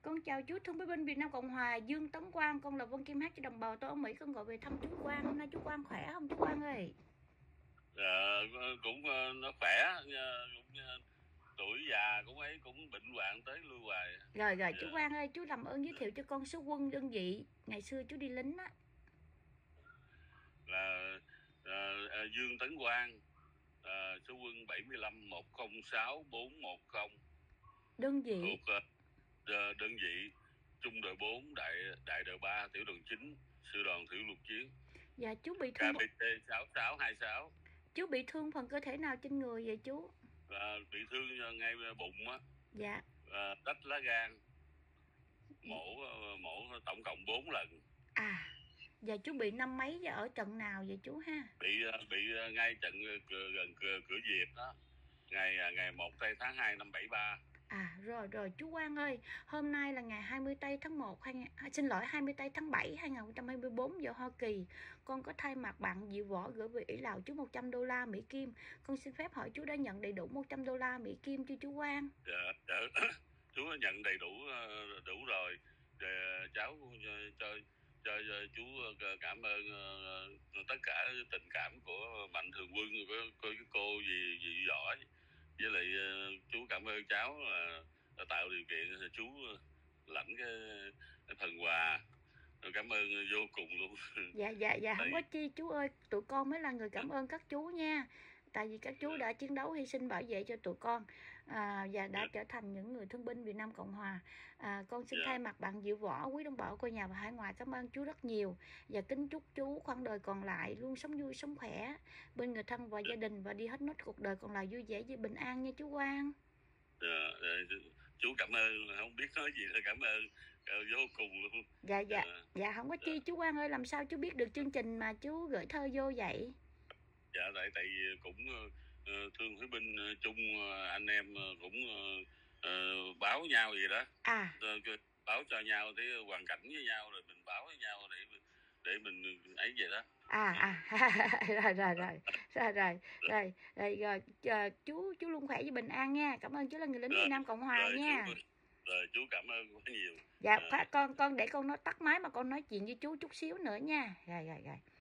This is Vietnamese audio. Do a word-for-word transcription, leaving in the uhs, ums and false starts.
con chào chú thương binh Việt Nam Cộng Hòa Dương Tấn Quang, con là Vân Kim hát cho đồng bào tôi ở Mỹ, con gọi về thăm chú Quang. Hôm nay chú Quang khỏe không chú Quang ơi? Ờ, cũng ờ, nó khỏe, cũng ờ, tuổi già cũng ấy, cũng bệnh hoạn tới lui hoài. Rồi rồi chú Dạ. Quang ơi, chú làm ơn giới thiệu cho con số quân đơn vị ngày xưa chú đi lính á. Là ờ, ờ, Dương Tấn Quang, ờ, số quân bảy lăm một không sáu bốn một không. Đơn vị Thuộc ờ, đơn vị trung đội bốn, đại đại đội ba, tiểu đoàn chín, sư đoàn thủy lục chiến. Dạ chú bị thương. K B T sáu sáu hai sáu. Chú bị thương phần cơ thể nào trên người vậy chú? Và bị thương ngay bụng á. Dạ. Ờ, tách lá gan, mổ mổ tổng cộng bốn lần. À, và chú bị năm mấy và ở trận nào vậy chú ha? Bị bị ngay trận gần cửa, cửa Việt đó, ngày ngày một tháng hai năm bảy ba. À rồi rồi chú Quang ơi, hôm nay là ngày hai mươi tây tháng một, hai, xin lỗi hai mươi tây tháng bảy hai nghìn không trăm hai mươi tư giờ Hoa Kỳ. Con có thay mặt bạn Diệu Võ gửi về Ỷ Lào chú một trăm đô la Mỹ Kim. Con xin phép hỏi chú đã nhận đầy đủ một trăm đô la Mỹ Kim chưa chú Quang? Dạ, dạ. Chú đã nhận đầy đủ đủ rồi. Để cháu cho cho, cho chú cảm ơn tất cả tình cảm của Mạnh Thường Quân, của, của cái cô gì gì giỏi, với lại chú cảm ơn cháu là, là tạo điều kiện chú lãnh cái, cái phần quà. Cảm ơn vô cùng luôn. Dạ dạ dạ không có chi chú ơi, tụi con mới là người cảm ơn các chú nha. Tại vì các chú đã chiến đấu hy sinh bảo vệ cho tụi con, à, và đã trở thành những người thương binh Việt Nam Cộng Hòa. à, Con xin thay mặt bạn Diệu Võ, quý đồng bào quê nhà và hải ngoại cảm ơn chú rất nhiều. Và kính chúc chú khoảng đời còn lại luôn sống vui sống khỏe bên người thân và gia đình, và đi hết nốt cuộc đời còn lại vui vẻ với bình an nha chú Quang. Dạ, chú cảm ơn, không biết nói gì là cảm ơn vô cùng luôn. Dạ dạ dạ, dạ không có chi dạ. Chú Quang ơi, làm sao chú biết được chương trình mà chú gửi thơ vô vậy? Dạ tại tại cũng uh, thương phế binh chung, uh, anh em cũng uh, uh, báo nhau gì đó. À, uh, báo cho nhau cái hoàn cảnh với nhau, rồi mình báo với nhau để để mình ấy vậy đó. À à rồi rồi rồi rồi rồi rồi rồi rồi chờ, chú chú luôn khỏe với bình an nha. Cảm ơn chú là người lính Việt Nam Cộng Hòa rồi, nha. Chú, rồi chú cảm ơn quá nhiều. Dạ, à, con con để con nói tắt máy mà con nói chuyện với chú chút xíu nữa nha. Rồi rồi rồi.